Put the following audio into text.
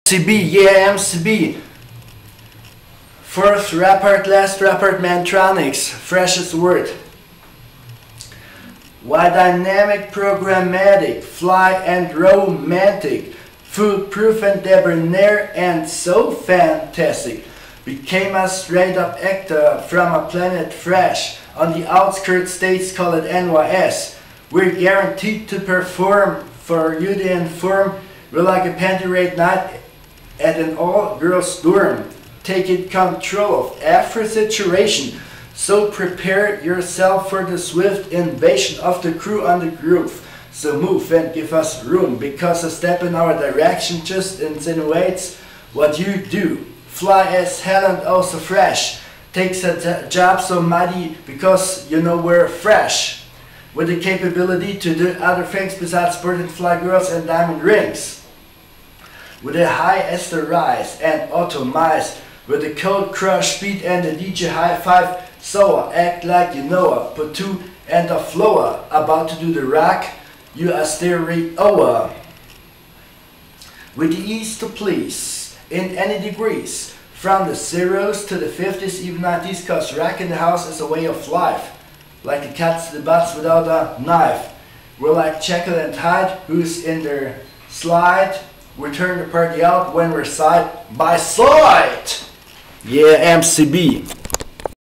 MCB, yeah, MCB. First rapport, last rapport, Mantronics, freshest word. Why dynamic, programmatic, fly and romantic, foolproof and debonair and so fantastic. Became a straight up actor from a planet fresh. On the outskirts states call it NYS. We're guaranteed to perform. For you to inform, we're like a panty raid night at an all-girls dorm. Taking control of every situation. So prepare yourself for the swift invasion of the crew on the groove. So move and give us room, because a step in our direction just insinuates what you do. Fly as hell and also fresh. Takes a job so mighty because you know we're fresh. With the capability to do other things besides sport and fly girls and diamond rings. With a high Esther rise and automize. With the code crush speed and the DJ high five. So act like you know her. Put two and a flower. About to do the rock. You are stereo. With the ease to please. In any degrees. From the zeros to the 50s, even 90s. Cause rock in the house is a way of life. Like the cats to the butts without a knife. We're like Jekyll and Hyde, who's in their slide. We turn the party out when we're side by side. Yeah, MCB.